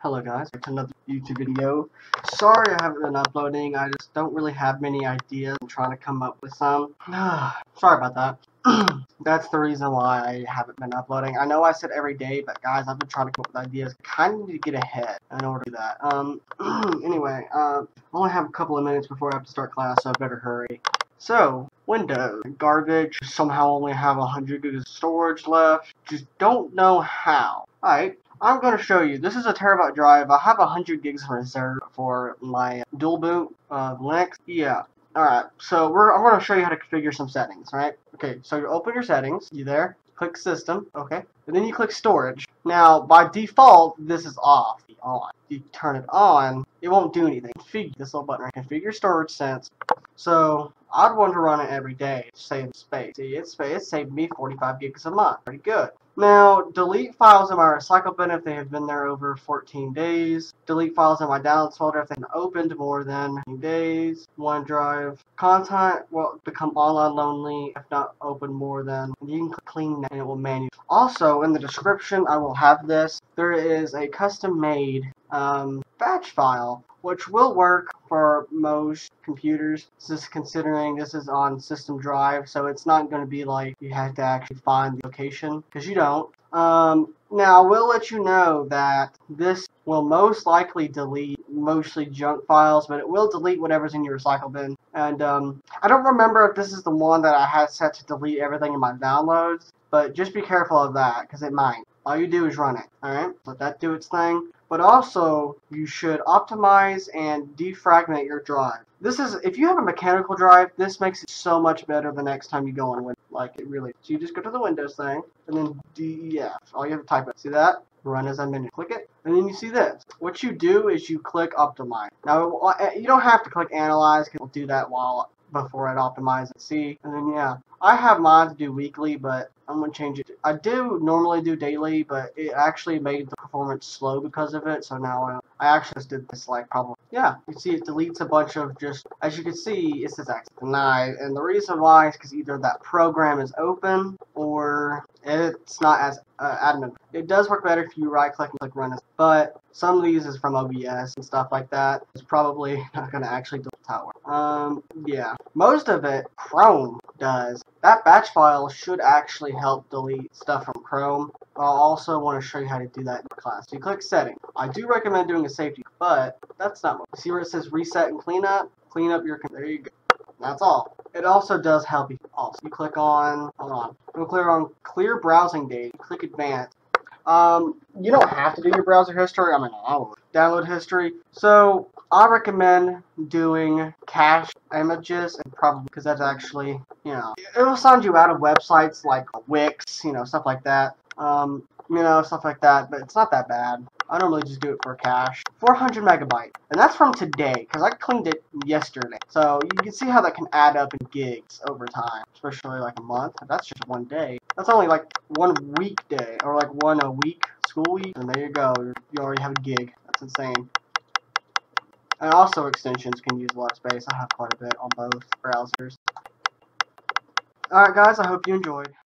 Hello guys, back to another YouTube video. Sorry I haven't been uploading, I just don't really have many ideas. I'm trying to come up with some. Sorry about that. That's the reason why I haven't been uploading. I know I said every day, but guys, I've been trying to come up with ideas. Kind of need to get ahead in order to do that. Anyway, I only have a couple of minutes before I have to start class, so I better hurry. So, Windows, garbage, somehow only have 100 gigs of storage left. Just don't know how. Alright. I'm going to show you. This is a terabyte drive. I have 100 gigs in reserve for my dual boot Linux. Yeah. Alright, so I'm going to show you how to configure some settings, right? Okay, so you open your settings. You there? Click System. Okay. And then you click Storage. Now, by default, this is off. On. If you turn it on, it won't do anything. Configure this little button right. Configure storage sense. So, I'd want to run it every day to save space. See, it saved me 45 gigs a month. Pretty good. Now, delete files in my recycle bin if they have been there over 14 days. Delete files in my downloads folder if they've been opened more than 15 days. OneDrive. Content will become online only if not open more than. You can click clean and it will manually. Also, in the description, I will have this. There is a custom-made batch file, which will work for most computers. Just considering this is on system drive, so it's not going to be like you have to actually find the location, because you don't. Now, I will let you know that this will most likely delete mostly junk files, but it will delete whatever's in your recycle bin. And I don't remember if this is the one that I had set to delete everything in my downloads, but just be careful of that, because it might. All you do is run it, alright? Let that do its thing. But also, you should optimize and defragment your drive. This is, if you have a mechanical drive, this makes it so much better the next time you go on Windows. Like, it really. So you just go to the Windows thing, and then DEF. All you have to type it. See that? Run as a menu. Click it, and then you see this. What you do is you click Optimize. Now, you don't have to click Analyze, because it'll do that before it optimizes. See? And then, yeah. I have mine to do weekly, but I'm going to change it. I do normally do daily, but it actually made the performance slow because of it, so now I actually just did this like probably. Yeah, you see it deletes a bunch of just, as you can see, it says access denied, and the reason why is because either that program is open or it's not as admin. It does work better if you right click and click run, but some of these is from OBS and stuff like that. It's probably not going to actually delete tower. Yeah, most of it Chrome does. That batch file should actually help delete stuff from Chrome. I'll also want to show you how to do that in class. So you click Setting. I do recommend doing a safety, but that's not what. See where it says Reset and Clean Up? Clean up your. There you go. That's all. It also does help you. Also, you click on. Hold on. You'll clear on Clear Browsing Data. Click Advanced. You don't have to do your browser history. I mean, I would. Download history. So I recommend doing cache images, and probably because that's actually, it'll sound you out of websites like Wix, stuff like that. Stuff like that, but it's not that bad. I normally just do it for cache. 400 megabyte, and that's from today, because I cleaned it yesterday. So you can see how that can add up in gigs over time, especially like a month. That's just one day. That's only like one weekday, or like one a week, school week, and there you go. You already have a gig. That's insane. And also extensions can use a lot of space. I have quite a bit on both browsers. Alright guys, I hope you enjoyed.